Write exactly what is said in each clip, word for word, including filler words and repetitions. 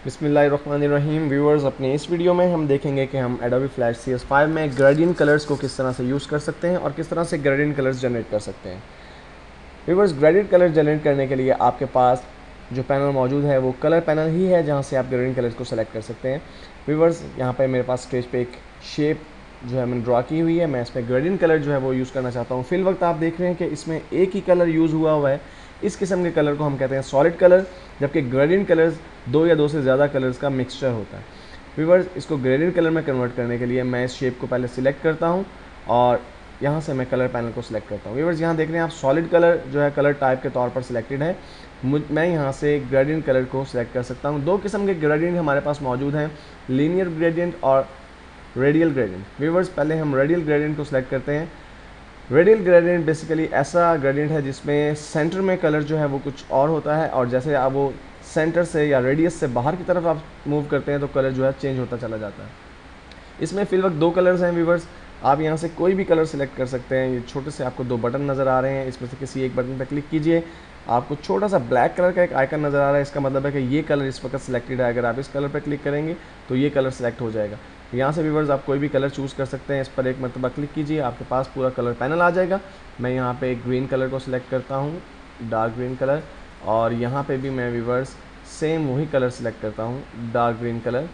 बिस्मिल्लाहिर्रहमानिर्रहीम। व्यूअर्स, अपने इस वीडियो में हम देखेंगे कि हम Adobe Flash C S five में ग्रेडियंट कलर्स को किस तरह से यूज़ कर सकते हैं और किस तरह से ग्रेडियंट कलर्स जनरेट कर सकते हैं। व्यूअर्स, ग्रेडियंट कलर जनरेट करने के लिए आपके पास जो पैनल मौजूद है वो कलर पैनल ही है, जहाँ से आप ग्रेडियंट कलर्स को सेलेक्ट कर सकते हैं। व्यूअर्स, यहाँ पे मेरे पास स्टेज पे एक शेप जो है मैंने ड्रा की हुई है। मैं इसमें ग्रेडियंट कलर जो है वो यूज़ करना चाहता हूँ। फिल वक्त आप देख रहे हैं कि इसमें एक ही कलर यूज़ हुआ हुआ है। इस किस्म के कलर को हम कहते हैं सॉलिड कलर, जबकि ग्रेडियंट कलर्स दो या दो से ज़्यादा कलर्स का मिक्सचर होता है। व्यूअर्स, इसको ग्रेडियंट कलर में कन्वर्ट करने के लिए मैं इस शेप को पहले सिलेक्ट करता हूँ और यहाँ से मैं कलर पैनल को सिलेक्ट करता हूँ। व्यूअर्स, यहाँ देख रहे हैं आप सॉलिड कलर जो है कलर टाइप के तौर पर सिलेक्टेड है। मैं यहाँ से ग्रेडियंट कलर को सिलेक्ट कर सकता हूँ। दो किस्म के ग्रेडियंट हमारे पास मौजूद हैं, लीनियर ग्रेडियंट और रेडियल ग्रेडियंट। व्यूअर्स, पहले हम रेडियल ग्रेडियंट को सिलेक्ट करते हैं। रेडियल ग्रेडियंट बेसिकली ऐसा ग्रेडियंट है जिसमें सेंटर में कलर जो है वो कुछ और होता है, और जैसे आप वो सेंटर से या रेडियस से बाहर की तरफ आप मूव करते हैं तो कलर जो है चेंज होता चला जाता है। इसमें फिल वक्त दो कलर्स हैं। व्यूअर्स, आप यहाँ से कोई भी कलर सेलेक्ट कर सकते हैं। ये छोटे से आपको दो बटन नज़र आ रहे हैं, इसमें से किसी एक बटन पर क्लिक कीजिए, आपको छोटा सा ब्लैक कलर का एक आइकन नज़र आ रहा है। इसका मतलब है कि ये कलर इस वक्त सिलेक्टेड है। अगर आप इस कलर पर क्लिक करेंगे तो ये कलर सेलेक्ट हो जाएगा। यहाँ से व्यूअर्स आप कोई भी कलर चूज़ कर सकते हैं। इस पर एक मरतबा क्लिक कीजिए, आपके पास पूरा कलर पैनल आ जाएगा। मैं यहाँ पे एक ग्रीन कलर को सिलेक्ट करता हूँ, डार्क ग्रीन कलर, और यहाँ पे भी मैं व्यूअर्स सेम वही कलर सेलेक्ट करता हूँ, डार्क ग्रीन कलर।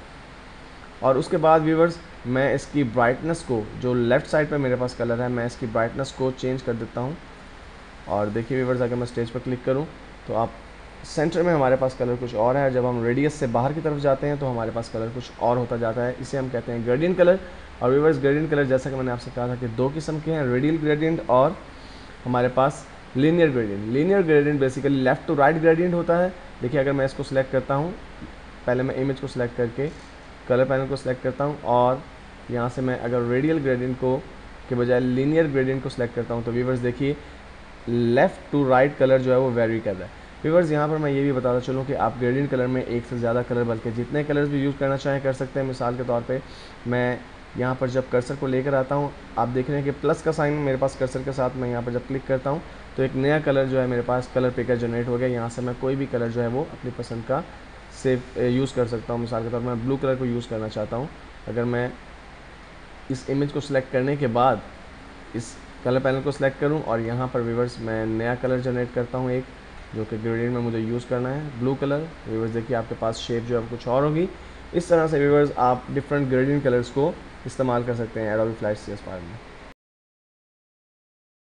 और उसके बाद व्यूअर्स मैं इसकी ब्राइटनेस को, जो लेफ़्ट साइड पे मेरे पास कलर है, मैं इसकी ब्राइटनेस को चेंज कर देता हूँ। और देखिए व्यूअर्स, अगर मैं स्टेज पर क्लिक करूँ तो आप सेंटर में हमारे पास कलर कुछ और है। जब हम रेडियस से बाहर की तरफ जाते हैं तो हमारे पास कलर कुछ और होता जाता है। इसे हम कहते हैं ग्रेडियंट कलर। और व्यूअर्स, ग्रेडियंट कलर जैसा कि मैंने आपसे कहा था कि दो किस्म के हैं, रेडियल ग्रेडियंट और हमारे पास linear gradient. Linear gradient basically left to right gradient होता है। देखिए, अगर मैं इसको सिलेक्ट करता हूँ, पहले मैं इमेज को सिलेक्ट करके कलर पैनल को सिलेक्ट करता हूँ, और यहाँ से मैं अगर रेडियल ग्रेडियंट को के बजाय लीनियर ग्रेडियंट को सिलेक्ट करता हूँ तो व्यूअर्स देखिए लेफ़्ट टू राइट कलर जो है वो वेरी कर रहा है। व्यूअर्स, यहाँ पर मैं ये भी बताता चलूँ कि आप ग्रेडियंट कलर में एक से ज़्यादा कलर, बल्कि जितने कलर्स भी यूज़ करना चाहें कर सकते हैं। मिसाल के तौर पे मैं यहाँ पर जब कर्सर को लेकर आता हूँ, आप देख रहे हैं कि प्लस का साइन मेरे पास कर्सर के साथ, मैं यहाँ पर जब क्लिक करता हूँ तो एक नया कलर जो है मेरे पास कलर पिकर जनरेट हो गया। यहाँ से मैं कोई भी कलर जो है वो अपनी पसंद का सेव यूज़ कर सकता हूँ। मिसाल के तौर पर मैं ब्लू कलर को यूज़ करना चाहता हूँ। अगर मैं इस इमेज को सिलेक्ट करने के बाद इस कलर पैनल को सिलेक्ट करूं और यहाँ पर व्यूअर्स मैं नया कलर जनरेट करता हूं, एक जो कि ग्रेडियंट में मुझे यूज़ करना है, ब्लू कलर। व्यूअर्स देखिए, आपके पास शेप जो है कुछ और होगी। इस तरह से व्यूअर्स आप डिफरेंट ग्रेडियंट कलर्स को इस्तेमाल कर सकते हैं Adobe Flash C S five में।